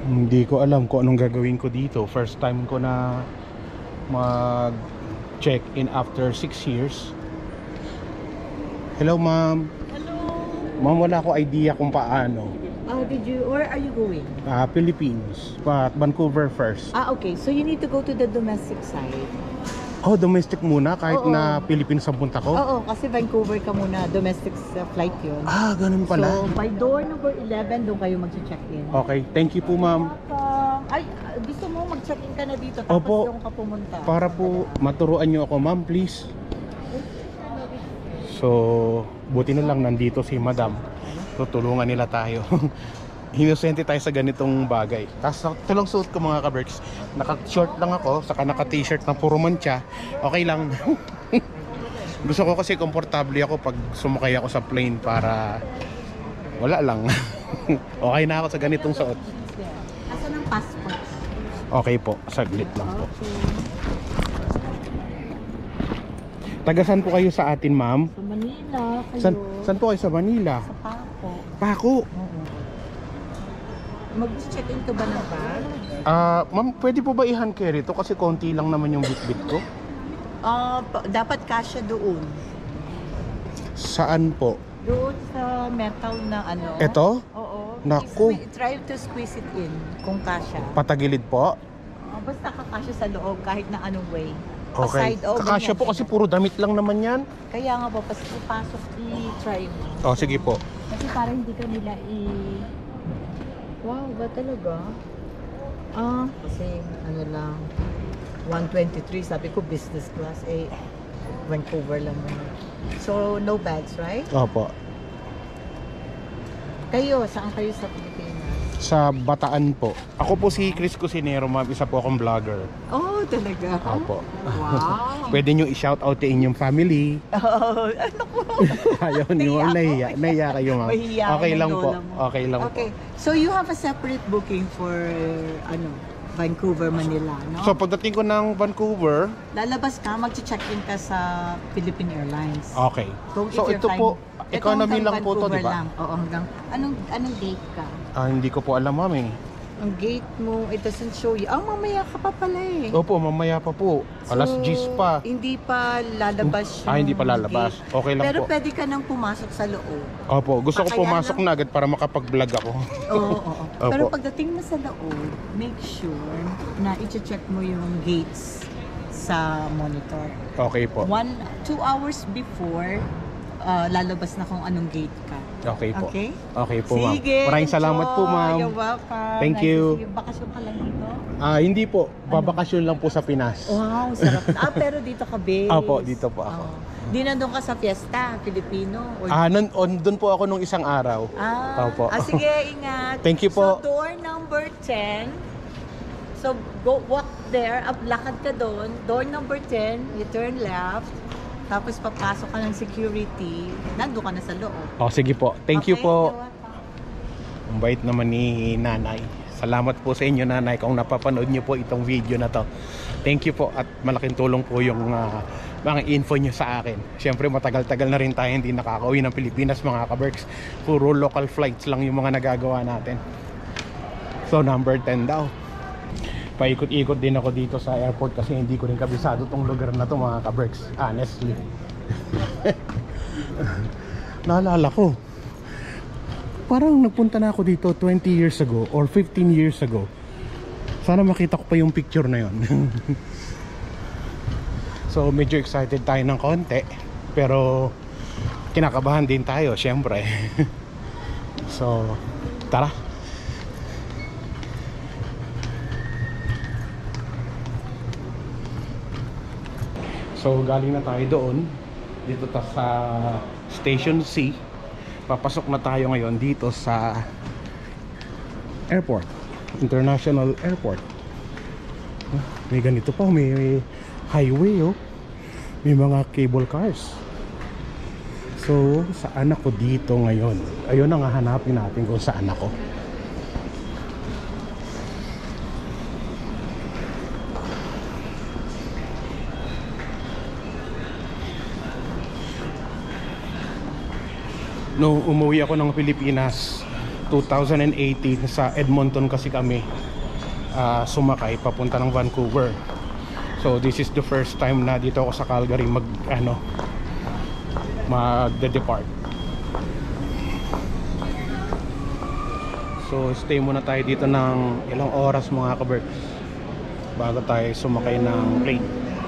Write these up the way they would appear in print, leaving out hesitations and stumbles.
Hindi ko alam kung anong gagawin ko dito. First time ko na mag-check-in after 6 years. Hello, ma'am. Hello. Ma'am, wala ko idea kung paano. Where are you going? Philippines, but Vancouver first. Okay. So you need to go to the domestic side. Oh, domestic muna kahit Oo. na Philippines ang punta ko? Oo, kasi Vancouver ka muna. Domestic flight yun. Ganun pala. So, by door number 11, doon kayo mag-check-in. Okay, thank you po, ma'am. Ay, gusto mo mag-check-in ka na dito tapos Opo. doon ka pumunta. Para po maturuan nyo ako, ma'am, please. So, buti na lang nandito si madam. Tutulungan nila tayo. Inosente tayo sa ganitong bagay. Tapos ito lang suot ko, mga ka-Berks. Naka-short lang ako, saka naka-t-shirt na puro mancha. Okay lang. Gusto ko kasi komportable ako pag sumakay ako sa plane para wala lang. Okay na ako sa ganitong suot. Asan ang passport? Okay po, saglit lang po. Taga saan po kayo sa atin, ma'am? Sa Manila kayo. Saan po kayo sa Manila? Sa Paco. Paco. Oo. Mag-check-in ka ba ng bag? Ma'am, pwede po ba i-hand carry to? Kasi konti lang naman yung bit-bit ko. Dapat kasya doon. Saan po? Doon sa metal na ano. Ito? Oo. Naku. Try to squeeze it in kung kasya. Patagilid po? Basta kakasya sa loob kahit na anong way. Okay. Kakasya po kasi puro damit lang naman yan. Kaya nga po, pasok i-try mo. Oh, sige po. Kasi parang hindi ka nila Wow, ba talaga? Kasi ano lang, 123, sabi ko business class, Vancouver lang muna. So, no bags, right? Opo. Kayo, saan kayo sa Pilipinas? Sa Bataan po. Ako po si Chris Cusinero, ma'am. Isa po akong vlogger. Oh, talaga? Opo. Wow. Pwede nyo i-shout out yung family. Ano po? Ayaw nyo. Nahiya kayo, ma'am. Mahihiya Okay yung lang po. lola mo. Okay lang po. Okay. So, you have a separate booking for, Vancouver, Manila, no? So pagdating ko ng Vancouver, Lalabas ka, mag-check-in ka sa Philippine Airlines. okay. Kung So if ito you're po, Ito economy hanggang lang po to, Vancouver di ba? lang. Oo, hanggang, anong gate ka? Hindi ko po alam, ma'am eh. Ang gate mo, it doesn't show you. Mamaya ka pa pala eh. Opo, mamaya pa po. Alas 10 pa. Hindi pa lalabas yung Hindi pa lalabas. gate. Okay lang Pero po. pwede ka nang pumasok sa loob. Opo, gusto ko Kaya pumasok lang- na agad para makapag-vlog ako. Oo. Opo. Pero pagdating mo sa loob, make sure na i-check mo yung gates sa monitor. Okay po. 2 hours before, lalabas na kung anong gate ka. Okay po. Okay? Okay po, ma'am. Sige. Maraming salamat po, enjoy. ma'am. You're welcome. Thank Nice you. to see you. Bakasyon ka lang dito? Hindi po. Babakasyon lang po sa Pinas. Wow, sarap. Pero dito ka base. Opo, dito po ako. Di nandun ka sa fiesta, Filipino? Or... Doon po ako nung isang araw. Opo. Sige, ingat. Thank you po. So, door number 10. So, walk there. Lakad ka doon. Door number 10, you turn left. Tapos papasok ka ng security. Nandun ka na sa loob. Sige po. Thank you po. You're welcome. Ang bait naman ni nanay. Salamat po sa inyo, nanay, kung napapanood nyo po itong video na to. Thank you po at malaking tulong po yung mga info nyo sa akin. Siyempre matagal-tagal na rin tayo hindi nakakauwi ng Pilipinas, mga ka-Berks. Puro local flights lang yung mga nagagawa natin. So number 10 daw. Paikot-ikot din ako dito sa airport kasi hindi ko rin kabisado tong lugar na to, mga ka-Berks. Honestly. Naalala ko, parang nagpunta na ako dito 20 years ago or 15 years ago. Sana makita ko pa yung picture na yon. So medyo excited tayo ng konti, pero kinakabahan din tayo syempre. So tara. So galing na tayo doon dito sa Station C. Papasok na tayo ngayon dito sa airport, International Airport. May ganito pa, may highway, may mga cable cars. So saan ako dito ngayon? Ayun ang hahanapin natin kung saan ako. Nung umuwi ako ng Pilipinas 2018 sa Edmonton kasi kami sumakay papunta ng Vancouver. So this is the first time na dito ako sa Calgary magde-depart. So stay muna tayo dito ng ilang oras mga ka-Berks bago tayo sumakay ng plane.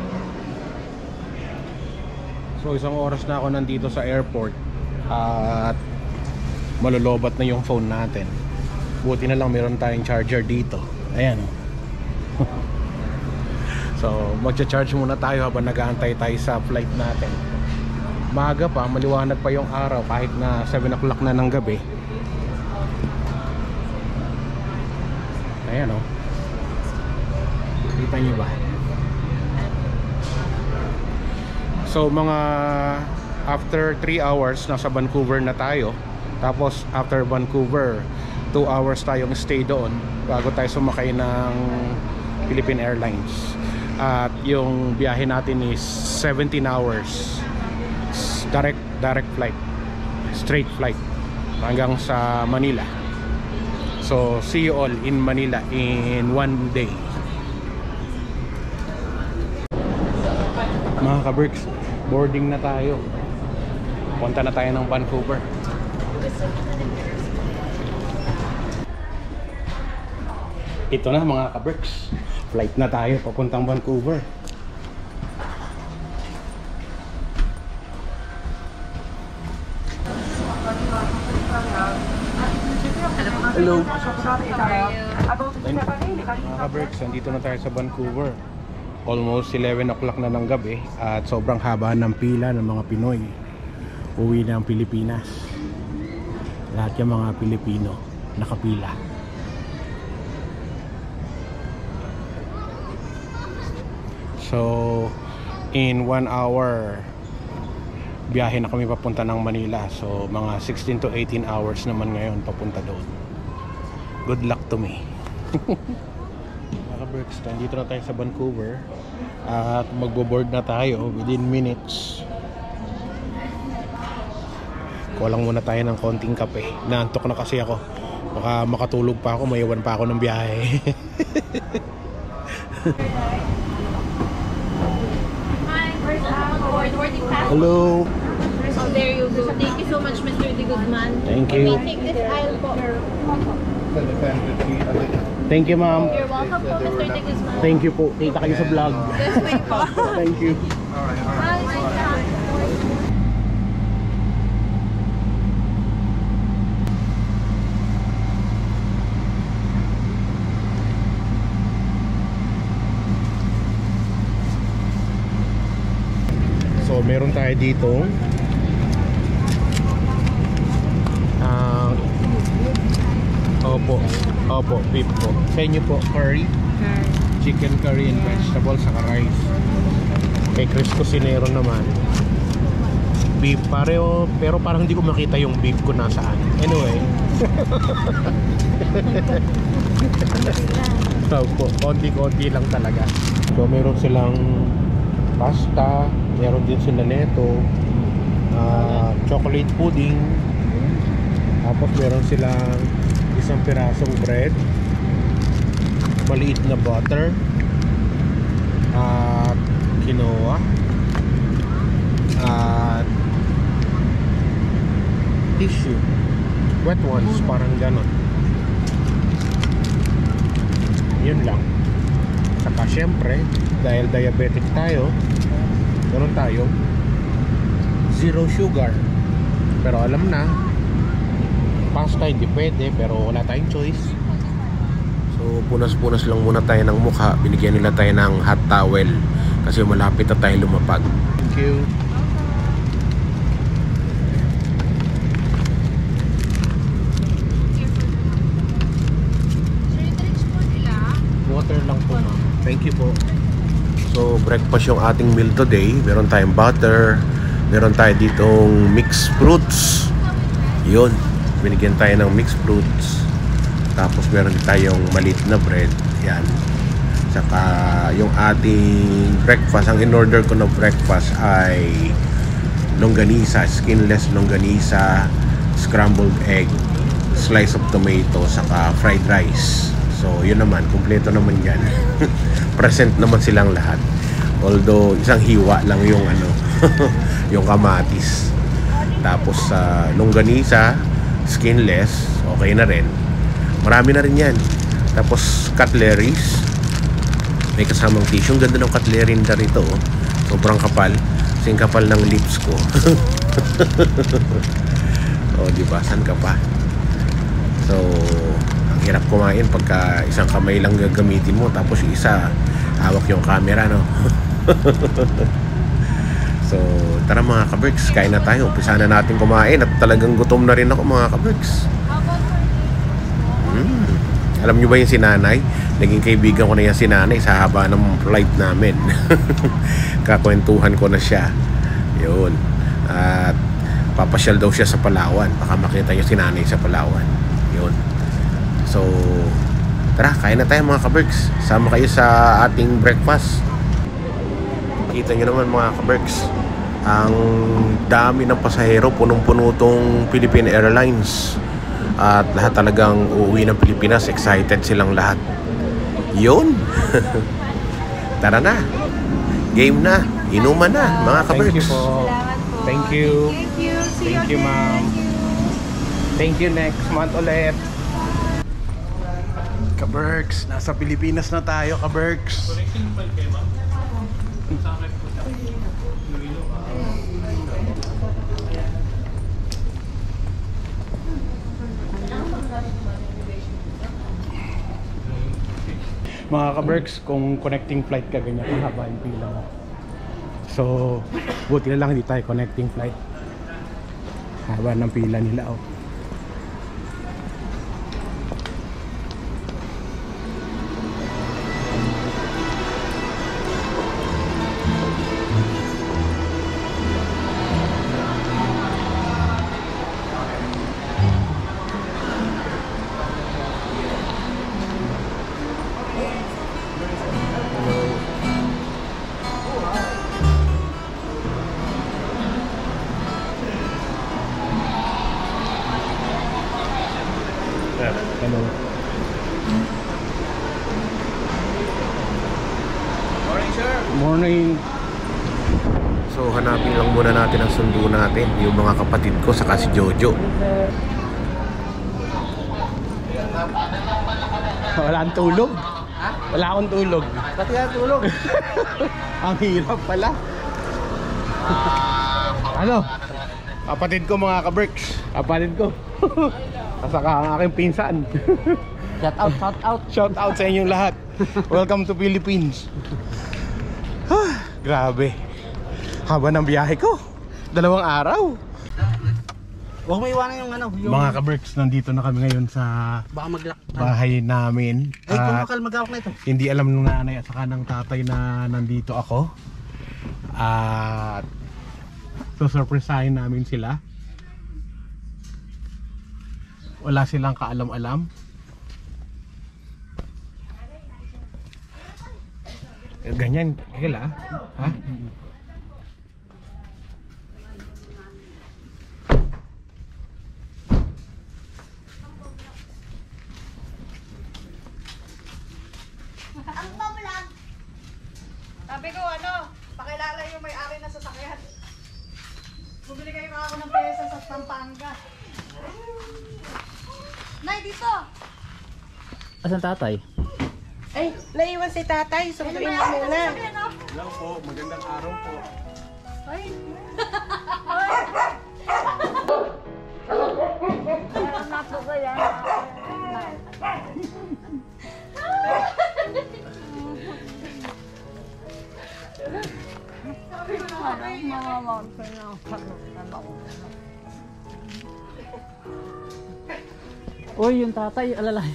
So isang oras na ako nandito sa airport at malulobat na yung phone natin. Buti na lang meron tayong charger dito. Ayan. So magcha-charge muna tayo habang nag-aantay tayo sa flight natin. Maaga pa, maliwanag pa yung araw kahit na 7 o'clock na ng gabi. Ayan o. Kita nyo ba? So mga after 3 hours nasa Vancouver na tayo. Tapos after Vancouver 2 hours tayong stay doon bago tayo sumakay ng Philippine Airlines. At yung biyahe natin is 17 hours direct flight, straight flight hanggang sa Manila. So see you all in Manila in 1 day. Mga ka-Berks, boarding na tayo. Punta na tayo ng Vancouver. Ito na mga ka-Berks, flight na tayo papuntang Vancouver. Hello. Mga ka-Berks, nandito na tayo sa Vancouver. Almost 11 o'clock na ng gabi at sobrang haba ng pila ng mga Pinoy uwi ng Pilipinas. Lahat yung mga Pilipino nakapila. So in 1 hour biyahe na kami papunta ng Manila. So mga 16 to 18 hours naman ngayon papunta doon. Good luck to me. Berks, dito na tayo sa Vancouver at magbo-board na tayo within minutes. Kulang muna tayo ng konting kape. Naantok na kasi ako. Baka makatulog pa ako, maiwan pa ako ng biyahe. Hello. So there you go. Thank you so much, Mr. De Guzman. Thank you. We take this aisle po. Thank you, ma'am. You're welcome po, Mr. De Guzman. Thank you po. Kita kayo sa vlog. This way po. Thank you. Hi. So meron tayo dito opo, beef po. Sa inyo po, curry, chicken curry and vegetables saka rice. Kay Chris Cusinero naman beef pareho, pero parang hindi ko makita yung beef ko nasaan. Anyway. So po, konti-konti lang talaga. So meron silang pasta, meron din sila neto, chocolate pudding, tapos meron silang isang pirasong bread, maliit na butter, at quinoa, at tissue, wet ones, parang ganon. Yun lang. Saka syempre, dahil diabetic tayo, meron tayo zero sugar. Pero alam na, pasta hindi pwede, pero wala tayong choice. So punas-punas lang muna tayo ng mukha. Binigyan nila tayo ng hot towel kasi malapit na tayo lumapag. Thank you. Water lang po, ma'am. Thank you po. So breakfast yung ating meal today. Meron tayong butter, meron tayo ditong mixed fruits. Yun, binigyan tayo ng mixed fruits. Tapos meron tayong maliit na bread. Yan. Saka yung ating breakfast, ang in-order ko ng breakfast ay longganisa, skinless longganisa, scrambled egg, slice of tomato, saka fried rice. So yun naman, kumpleto naman yan. Present naman silang lahat. Although isang hiwa lang yung ano, yung kamatis. Tapos longganisa, skinless, okay na rin. Marami na rin yan. Tapos cutleries, may kasamang tissue. Ang ganda ng cutlery na rito, oh. Sobrang kapal. Kasing kapal ng lips ko. Oh, di ba? San ka pa? So, ang hirap kumain pagka isang kamay lang gagamitin mo, tapos isa hawak yung camera, no? So, tara mga ka-Berks, kain na tayo. Umpisa na natin kumain at talagang gutom na rin ako mga ka-Berks. Alam nyo ba yung si Nanay? Naging kaibigan ko na yan si Nanay sa haba ng flight namin. Kakwentuhan ko na siya. Yun. At papasyal daw siya sa Palawan. Baka makita nyo si Nanay sa Palawan. Yun. So, tara, kain na tayo mga ka-Berks. Sama kayo sa ating breakfast. Kita nyo naman mga ka-Berks, ang dami ng pasahero, punong-puno tong Philippine Airlines. At lahat talagang uuwi ng Pilipinas. Excited silang lahat. Yun. Tara na. Game na. Inuman na mga ka-Berks. Thank you po. Thank you. Thank you, ma'am. Thank you, next month ulit. Ka-Berks, nasa Pilipinas na tayo, ka-Berks. Mga ka-Berks, kung connecting flight ka, ganyan kung haba yung pila mo. So, buti na lang hindi tayo connecting flight. Haba ng pila nila, oh. Hello. Morning, sir. Morning. So hanapin lang muna natin ang sundo natin, yung mga kapatid ko saka si Jojo. Wala akong tulog. Ha? Wala akong tulog. Pati ka tulog. Ang hirap pala. Ano? Kapatid ko mga ka-Berks. Kapatid ko. Kasaka ang aking pinsan. Shout out, shout out. Shout out sa inyong lahat. Welcome to Philippines. Grabe. Haba ng biyahe ko. 2 araw. Huwag mo iwanan yung ano. Yung... Mga ka-Berks, nandito na kami ngayon sa Baka mag-lock. bahay namin. Ay, kung At makal mag-awak na ito. hindi alam ng nanay at saka ng tatay na nandito ako. At susurpresahin namin sila. Wala silang kaalam-alam. Ganyan, kila? Ha? Ang babalag. Sabi ko pakilala yung may-ari na sasakyan. Bumili kayo ako ng pesa sa Pampanga. Nay, dito! Asan tatay? Ay, naiwan si tatay. Sunduin mo muna. Hello po, magandang araw po. Ay! Uy, yung tatay, alalahin.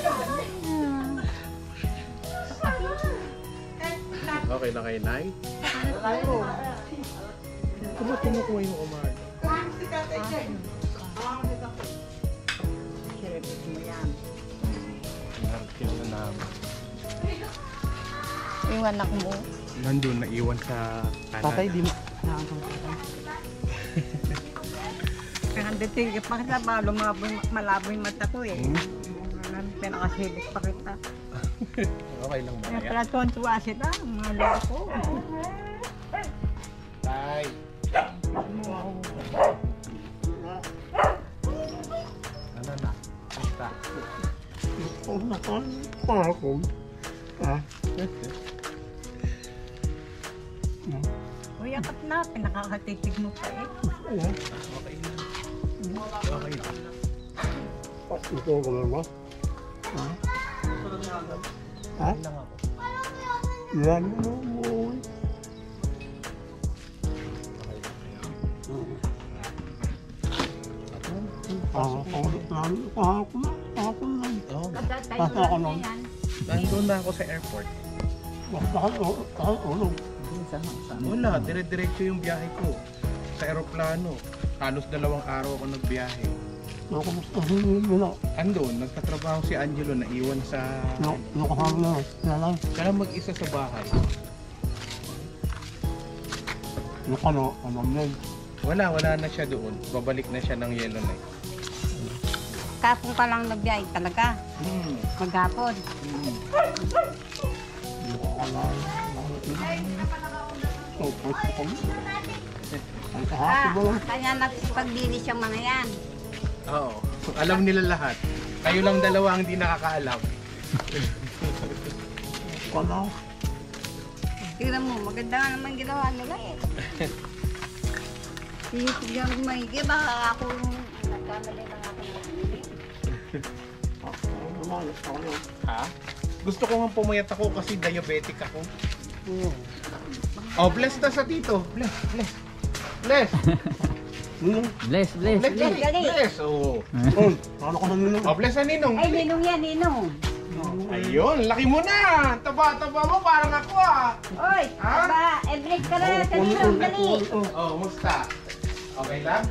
Okay na kayo, Nay? Kung kinukuha yung umag? Narkil na namin. Yung anak mo. Nandun, naiwan sa Canada. Tatay, di mo. Nandito pa kita ba, malabo yung mata ko eh. Pinakasilip pa kita. Okay lang ba Kaya yan? pala tuwan-tuwa sila, mga loko. Tay. Ano na? Basta. Uy, yakap na, pinakakatitig mo pa eh. Okay na. Okay na. Ha? lang ako. Yan mo. Kahapon lang. Oh, Basta ako nun. nandun na ako sa airport. Wala, dire-diretso yung biyahe ko. Sa aeroplano. Halos 2 araw ako nagbiyahe. Andun, nagtatrabaho si Angelo na iwan sa... Kaya mag-isa sa bahay. Wala na siya doon. Babalik na siya ng Yellowknife. Kapong ka lang nagbiyahe talaga, maghapon. Kaya nagpagdilis yung mga yan. Oo. Alam nila lahat. Kayo lang dalawa ang di nakakaalam. Tignan mo, maganda nga naman ginawa nila eh. Tinitignan ko maigi, baka ako nagkamali lang ako. Ha? Gusto ko nga pumayat ako kasi diabetic ako. Oh, bless na sa tito. Bless. Bless. Bless. Oh. Oh, bless na Ninong. Ay, ninong yan, ninong. Ayun, laki mo na. Taba-taba mo parang ako ah. Oy, aba, break ka na sa ninong, dali. Oh, musta? Okay lang?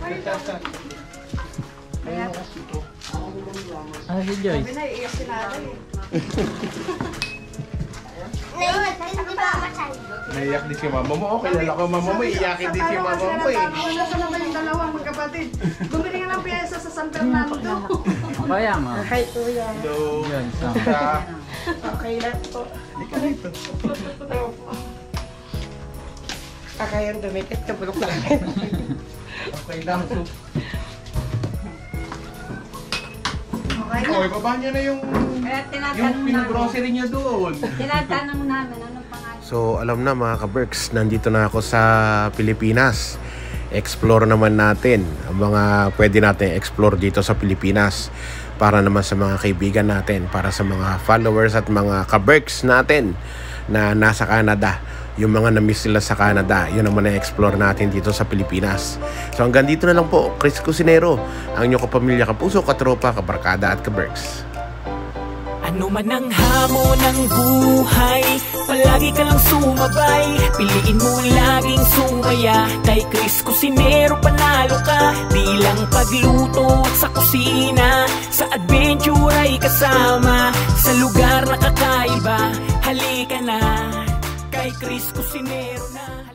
Si Joyce. Naiiyak si nanay eh. Naiyak din si mama mo. Okay, lala ko mama mo. Iyakin din si mama mo eh. Nasa naman yung dalawang magkapatid. Bumili nga ng pyesa sa San Fernando. Kaya nga. Hi, kuya. Hello. Yun, Musta? Okay lang po. Ika dito. Kakayang dumikit, kabulok lang. Okay lang. Okay Oh, ibaba niyo na yung Kaya tinatanong namin. pinagrocery niya doon. Tinatanong namin, anong pangalan? So alam na mga ka-Berks, nandito na ako sa Pilipinas. Explore naman natin ang mga pwede natin explore dito sa Pilipinas para naman sa mga kaibigan natin, para sa mga followers at mga ka-Berks natin na nasa Canada. Yung mga na-miss nila sa Canada, yun naman na-explore natin dito sa Pilipinas. So hanggang dito na lang po, Chris Cusinero, ang inyong kapamilya, kapuso, katropa, kabarkada at ka-Berks. Ano man ang hamon ng buhay, palagi ka lang sumabay. Piliin mo laging sumaya, kay Chris Cusinero panalo ka. Di lang pagluto at sa kusina, sa adventure ay kasama. Sa lugar na kakaiba, halika na, kay Chris Cusinero na.